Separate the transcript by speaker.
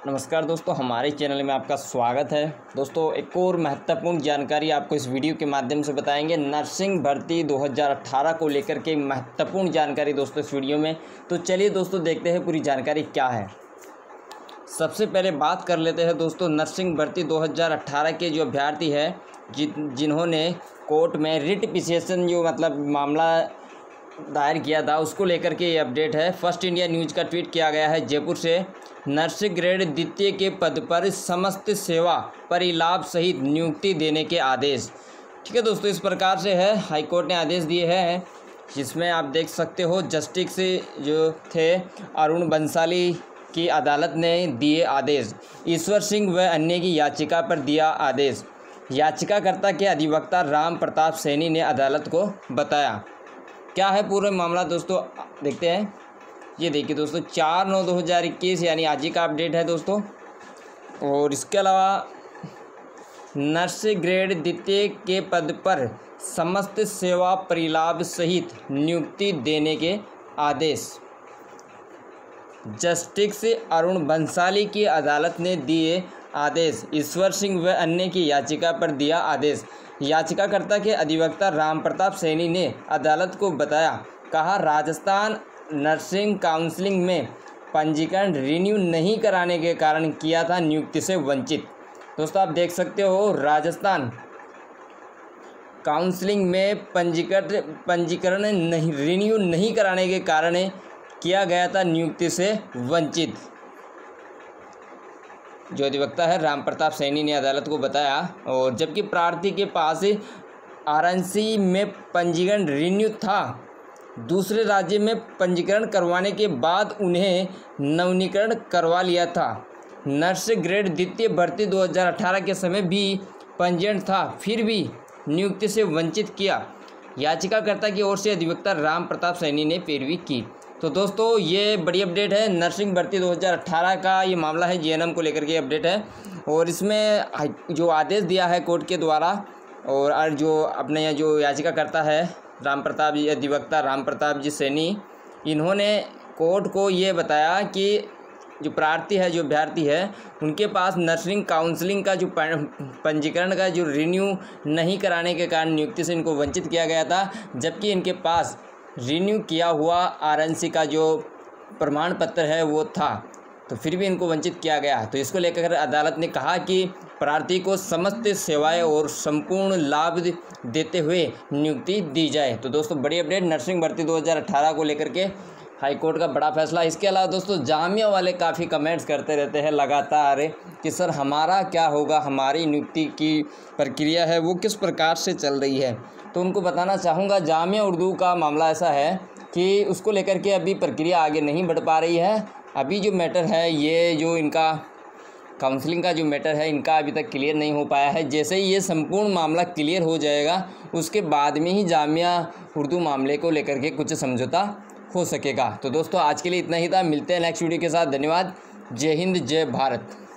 Speaker 1: नमस्कार दोस्तों, हमारे चैनल में आपका स्वागत है। दोस्तों, एक और महत्वपूर्ण जानकारी आपको इस वीडियो के माध्यम से बताएंगे। नर्सिंग भर्ती 2018 को लेकर के महत्वपूर्ण जानकारी दोस्तों इस वीडियो में। तो चलिए दोस्तों देखते हैं पूरी जानकारी क्या है। सबसे पहले बात कर लेते हैं दोस्तों नर्सिंग भर्ती 2018 के जो अभ्यर्थी है जिन्होंने कोर्ट में रिट पिटीशन जो मामला दायर किया था उसको लेकर के ये अपडेट है। फर्स्ट इंडिया न्यूज़ का ट्वीट किया गया है जयपुर से। नर्सिंग ग्रेड द्वितीय के पद पर समस्त सेवा परिलाभ सहित नियुक्ति देने के आदेश। ठीक है दोस्तों, इस प्रकार से है, हाईकोर्ट ने आदेश दिए हैं जिसमें आप देख सकते हो जस्टिस जो थे अरुण बंसाली की अदालत ने दिए आदेश। ईश्वर सिंह व अन्य की याचिका पर दिया आदेश। याचिकाकर्ता के अधिवक्ता राम प्रताप सैनी ने अदालत को बताया। क्या है पूरा मामला दोस्तों, देखते हैं। ये देखिए दोस्तों 4/9/2021 यानी आज ही का अपडेट है दोस्तों। और इसके अलावा नर्स ग्रेड द्वितीय के पद पर समस्त सेवा परिलाभ सहित नियुक्ति देने के आदेश। जस्टिस अरुण बंसाली की अदालत ने दिए आदेश। ईश्वर सिंह व अन्य की याचिका पर दिया आदेश। याचिकाकर्ता के अधिवक्ता राम प्रताप सैनी ने अदालत को बताया, कहा राजस्थान नर्सिंग काउंसलिंग में पंजीकरण रिन्यू नहीं कराने के कारण किया था नियुक्ति से वंचित। दोस्तों आप देख सकते हो राजस्थान काउंसलिंग में पंजीकरण रिन्यू नहीं कराने के कारण किया गया था नियुक्ति से वंचित। जो अधिवक्ता है राम प्रताप सैनी ने अदालत को बताया। और जबकि प्रार्थी के पास आरएनसी में पंजीकरण रिन्यू था, दूसरे राज्य में पंजीकरण करवाने के बाद उन्हें नवीनीकरण करवा लिया था। नर्स ग्रेड द्वितीय भर्ती 2018 के समय भी पंजीकरण था, फिर भी नियुक्ति से वंचित किया। याचिकाकर्ता की ओर से अधिवक्ता राम प्रताप सैनी ने पैरवी की। तो दोस्तों ये बड़ी अपडेट है। नर्सिंग भर्ती 2018 का ये मामला है, जीएनएम को लेकर के अपडेट है। और इसमें जो आदेश दिया है कोर्ट के द्वारा, और जो अपने जो याचिकाकर्ता है अधिवक्ता राम प्रताप जी सैनी, इन्होंने कोर्ट को ये बताया कि जो प्रार्थी है, जो अभ्यर्थी है, उनके पास नर्सिंग काउंसलिंग का जो पंजीकरण का जो रिन्यू नहीं कराने के कारण नियुक्ति से इनको वंचित किया गया था, जबकि इनके पास रिन्यू किया हुआ आरएनसी का जो प्रमाण पत्र है वो था, तो फिर भी इनको वंचित किया गया। तो इसको लेकर अदालत ने कहा कि प्रार्थी को समस्त सेवाएं और संपूर्ण लाभ देते हुए नियुक्ति दी जाए। तो दोस्तों बड़ी अपडेट नर्सिंग भर्ती 2018 को लेकर के हाईकोर्ट का बड़ा फैसला। इसके अलावा दोस्तों जामिया वाले काफ़ी कमेंट्स करते रहते हैं लगातार कि सर हमारा क्या होगा, हमारी नियुक्ति की प्रक्रिया है वो किस प्रकार से चल रही है। तो उनको बताना चाहूँगा जामिया उर्दू का मामला ऐसा है कि उसको लेकर के अभी प्रक्रिया आगे नहीं बढ़ पा रही है। अभी जो मैटर है, ये जो इनका काउंसलिंग का जो मैटर है, इनका अभी तक क्लियर नहीं हो पाया है। जैसे ही ये संपूर्ण मामला क्लियर हो जाएगा उसके बाद में ही जामिया उर्दू मामले को लेकर के कुछ समझौता हो सकेगा। तो दोस्तों आज के लिए इतना ही था, मिलते हैं नेक्स्ट वीडियो के साथ। धन्यवाद। जय हिंद, जय भारत।